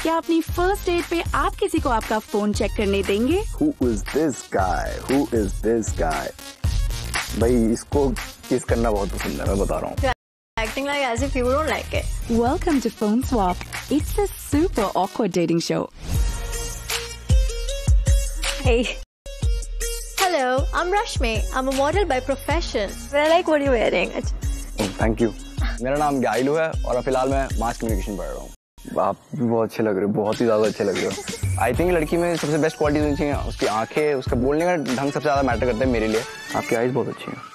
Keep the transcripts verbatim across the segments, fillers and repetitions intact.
क्या अपनी first date पे आप किसी को आपका फोन चेक करने देंगे? Who is this guy? Who is this guy? भाई इसको किस करना बहुत पसंद है, मैं बता रहा हूँ. Acting like as if you don't like it. Welcome to Phone Swap. It's a super awkward dating show. Hey. Hello, I'm Rashmi. I'm a model by profession. I like what you're wearing. Oh, thank you. मेरा नाम गाइलू है और फिलहाल मैं mass communication पढ़ रहा हूँ. आप भी बहुत अच्छे लग रहे हो, बहुत ही ज्यादा अच्छे लग रहे हो. आई थिंक लड़की में सबसे बेस्ट क्वालिटी होनी चाहिए उसकी आंखें, उसका बोलने का ढंग सबसे ज्यादा मैटर करता है मेरे लिए. आपकी आईज बहुत अच्छी हैं.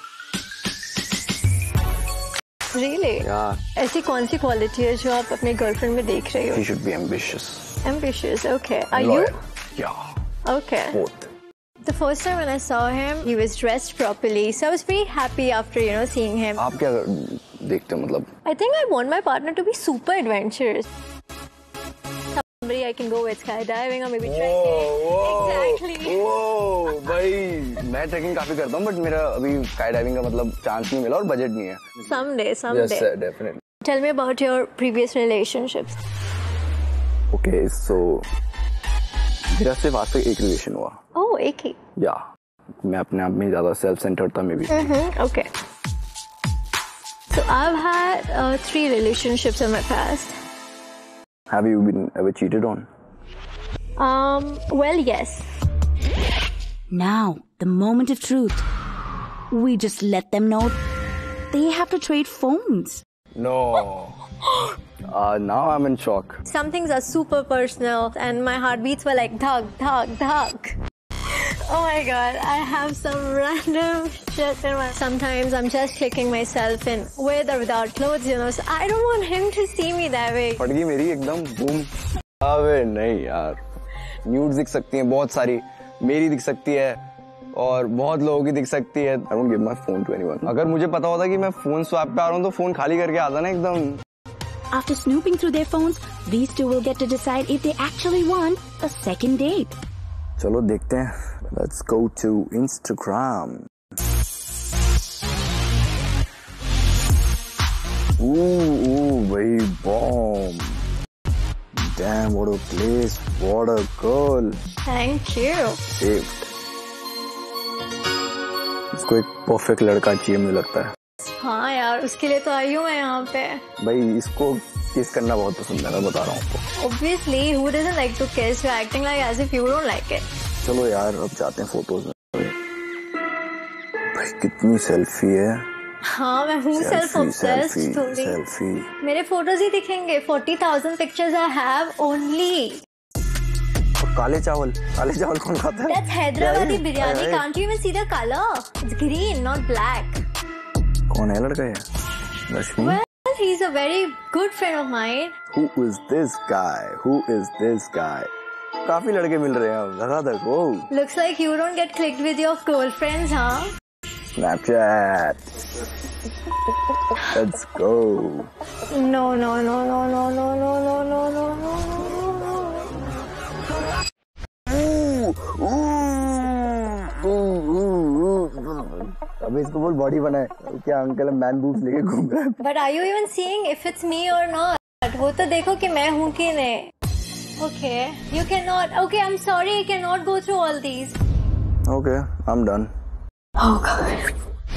Really? Yeah. ऐसी कौन सी क्वालिटी है जो आप अपने गर्लफ्रेंड में देख रही हो? She should be ambitious. Ambitious, okay. Are Loyal. you? Yeah. Okay. Both. The first time when I saw him, he was dressed properly, so I was very happy after you know seeing him. आप क्या देखते हो मतलब? I think I want my partner to be super adventurous. Somebody I can go with skydiving or maybe trekking. Exactly. Whoa, भाई मैं trekking काफी करता हूँ, बट मेरा अभी स्काईडाइविंग का मतलब चांस नहीं मिला और बजट नहीं है. Someday, someday. Yes, sir, definitely. Tell me about your previous relationships. Okay, so मेरा सिर्फ आज तक एक रिलेशन हुआ. Oh, एक ही. या मैं अपने आप में ज्यादा सेल्फ सेंटर्ड था maybe. Okay. So I've had uh, three relationships in my past. Have you been ever cheated on? Um, well, yes. Now, the moment of truth. We just let them know they have to trade phones. No. uh, now I'm in shock. Some things are super personal and my heartbeats were like dhak, dhak, dhak. Oh my god, I have some random shit in my... Sometimes I'm just checking myself in with or without clothes, you know, so I don't want him to see me that way. फट गई मेरी एकदम boom. अबे नहीं यार, nudes दिख सकती हैं बहुत सारी, मेरी दिख सकती है और बहुत लोगों की दिख सकती है. I don't give my phone to anyone. अगर मुझे पता होता कि मैं फोन स्वैप पे आ रहा हूँ तो फोन खाली करके आता ना एकदम. After snooping through their phones, these two will get to decide if they actually want a second date. चलो देखते हैं. Let's go to Instagram. Ooh, ooh, भाई bomb. Damn, what a place, what a girl. Thank you. Saved. इसको एक perfect लड़का चाहिए मुझे लगता है. हाँ यार, उसके लिए तो आई हूँ मैं यहाँ पे. भाई इसको किस करना बहुत पसंद है, मैं बता रहा हूँ आपको. Obviously, who doesn't like to kiss? You're acting like as if you don't like it. चलो यार अब जाते हैं फोटोज में. भाई कितनी सेल्फी है. हाँ मैं हूँ सेल्फ ऑब्सेस्ड थोड़ी. सेल्फी. मेरे फोटोज ही दिखेंगे. forty thousand pictures I have only. और काले चावल, काले चावल कौन खाता है? That's Hyderabadi biryani. Can't you even see the color? It's green, not black. कौन है लड़का ये? रश्मि. Well, he's a very good friend of mine. Who is this guy? Who is this guy? काफी लड़के मिल रहे हैं अब. लगा था को. Looks like you don't get clicked with your girlfriends, huh? Snapchat. Let's go. No, no, no, no, no, no, no, no, no, no, no. अबे इसको बोल बॉडी बनाए. क्या अंकल मैन बूब्स लेके घूम रहा है. But are you even seeing if it's me or not? वो तो देखो कि मैं हूँ कि नहीं. Okay, you cannot. Okay, I'm sorry, I cannot go through all these. Okay, I'm done. Oh god.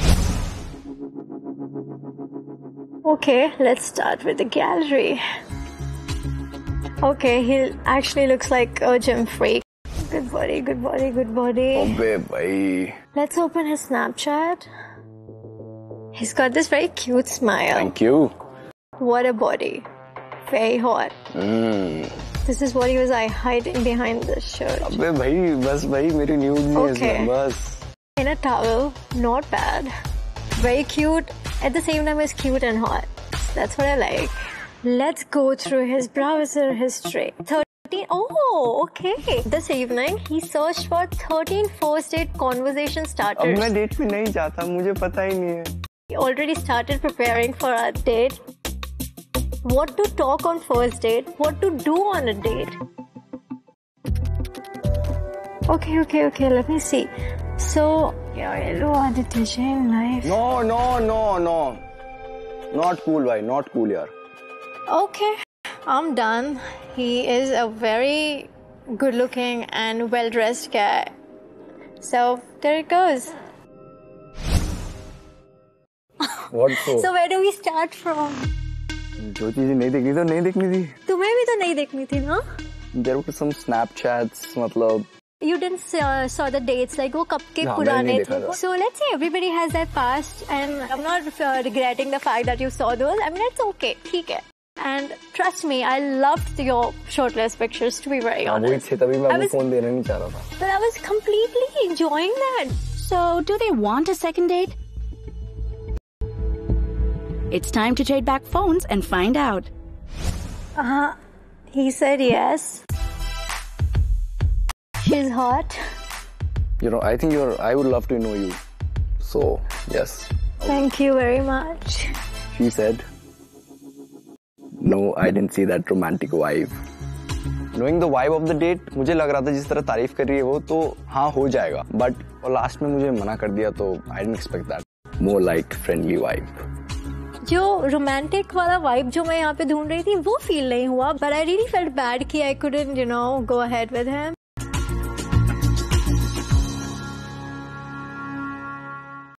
Okay, let's start with the gallery. Okay, he actually looks like a gym freak. Good body, good body, good body. अबे भाई. Let's open his Snapchat. He's got this very cute smile. Thank you. What a body. Very hot. Mm. This is what he was I hiding behind this shirt. अबे भाई बस भाई मेरी news नहीं है इसमें बस. In a towel, not bad. Very cute. At the same time, it's cute and hot. That's what I like. Let's go through his browser history. thirteen. Oh, okay. This evening, he searched for thirteen first date conversation starters. अब मैं date पे नहीं जाता, मुझे पता ही नहीं है. He already started preparing for our date. What to talk on first date? What to do on a date? Okay, okay, okay. Let me see. So, yeah, hello, Aditya Jain life. No, no, no, no. Not cool, bhai. Not cool, yaar. Okay. I'm done. He is a very good-looking and well-dressed guy. So there it goes. What so? So where do we start from? जो चीजें नहीं देखनी तो नहीं देखनी थी. तुम्हें भी तो नहीं देखनी थी ना? There were some Snapchats, मतलब. You didn't uh, saw the dates, like वो कब के हाँ, पुराने मैंने नहीं थे. देखा था. So let's say everybody has their past, and I'm not uh, regretting the fact that you saw those. I mean, it's okay, ठीक है. And trust me, I loved your shirtless pictures, to be very हाँ, वही honest. थे, तभी मैं I आपको was- phone देना नहीं चाह रहा था. But I was completely enjoying that. So, do they want a second date? It's time to trade back phones and find out. Uh, he said yes. She's hot. You know, I think you're. I would love to know you. So yes. Thank you very much. She said. No, I didn't see that romantic vibe. Knowing the vibe of the date, मुझे लग रहा था जिस तरह तारीफ कर रही है वो तो हाँ हो जाएगा. But और लास्ट में मुझे मना कर दिया तो I didn't expect that. More like friendly vibe. जो रोमांटिक वाला वाइब जो मैं यहाँ पे ढूंढ रही थी वो फील नहीं हुआ, but I really felt bad कि I couldn't, you know, go ahead with him.